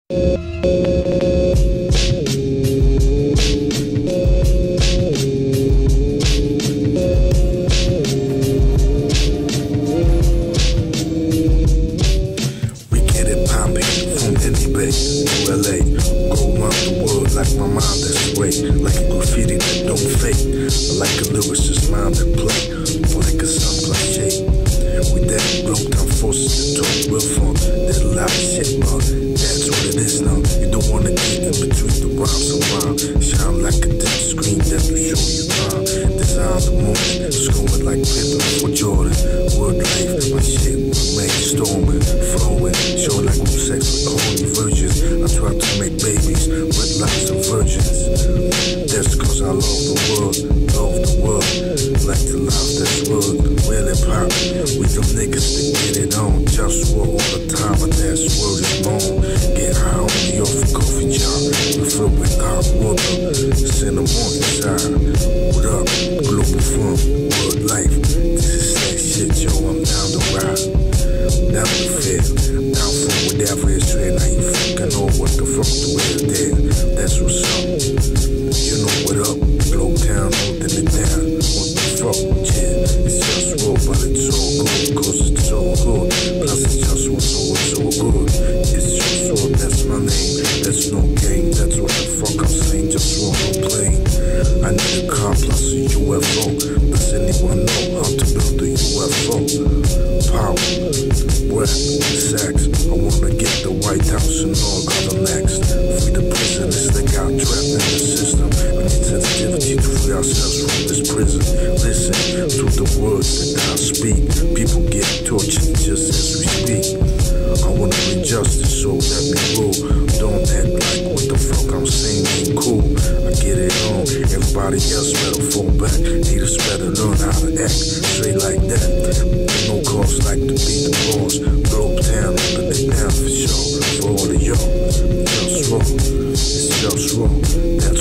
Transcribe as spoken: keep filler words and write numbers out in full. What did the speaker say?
Like a graffiti that don't fade, like a lyricist mind that play, or like a sun plus shade. With that broke down forces that talk real fun, that a lot of shit, but that's what it is now. You don't wanna get in between the rhymes and rhyme. Shine like a dim screen that will show you time. Design the moment, screwing like Pippen for Jordan. Word life, my shit remain storming, flowing, show like I'm sex with the holy virgins. I try to make babies with lots of virgins. That's cause I love the world, love the world, like to love this world, really pop. We them niggas that get it on, just war all the time, and that's word is born. Get high on the OFFiCiAL job, we fill with hot water, it's in the morning side. What up, Globalfirm, word life, this is that shit, yo, I'm down to ride, down to feel, down for whatever it's straight. Now you fucking know what the fuck the way is there, that's what's up. You know what up, blow down, holding it down. What the fuck, yeah, it's just raw, but it's all good, cause it's so good. Plus it's just what's so, so good. It's just raw, that's my name, that's no game, that's what the fuck I'm saying, just raw, no plane. I need a car plus a U F O. Does anyone know how to build a U F O? Power, wet, sex, I wanna get the White House and all other next. Free the prisoners that got trapped in the system. We need sensitivity to free ourselves from this prison. Listen to the words that I speak. People get tortured just as we speak. I wanna bring justice, so let me rule. Don't act like what the fuck I'm saying ain't cool. I get it on, everybody else better fall back. Haters better learn how to act straight like that. Ain't no cause like to be the boss. Blow town, open it down for sure. For all of y'all, just wrong, it's just wrong. That's